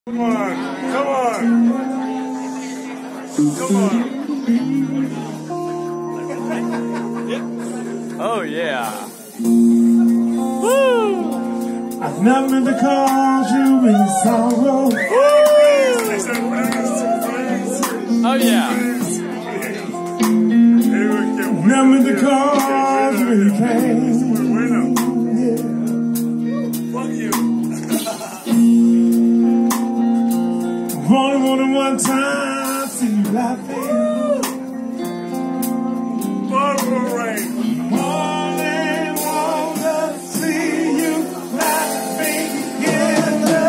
Come on, come on, come on. Oh yeah. Woo! I've never meant to cause you any sorrow. Woo! Oh yeah. Never meant to cause you any pain. Fuck you. Only wanted one time to see you laughing. Barbara Rain. Only wanna see you laughing in the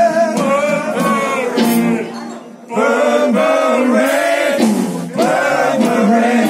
Barbara Rain. Barbara Rain.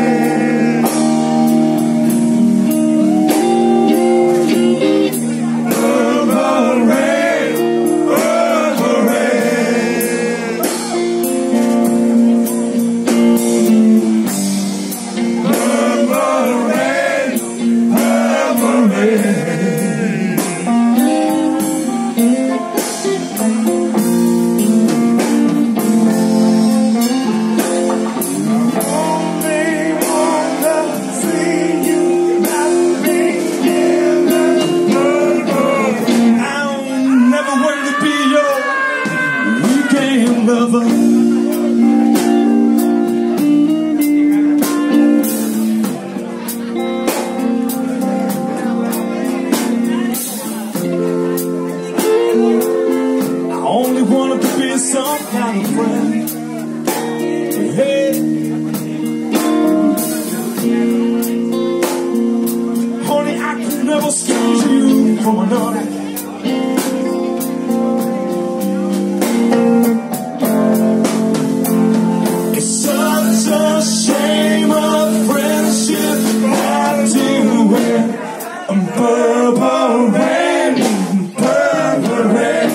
Lover. I only wanted to be some kind of friend. Hey, honey, I could never squeeze you from another. Purple rain, purple rain.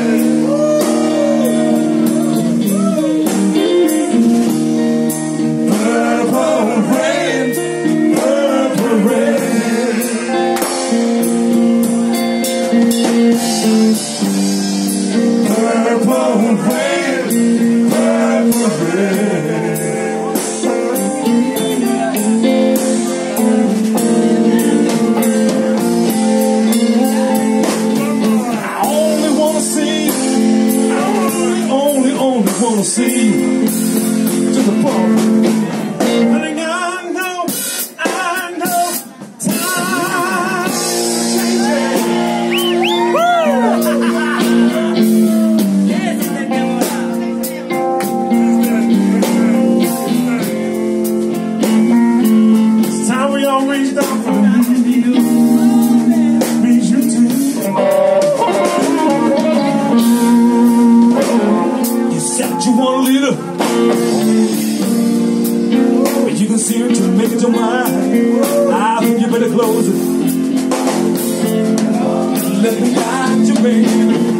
Purple rain, purple rain. Purple rain, purple rain. Wanna see you to the ball. I think I know, time changing. It's time we all reached out for me. Means you too. You want a leader, but you can see it to make it your mind. I think you better close it. Let me guide you, baby.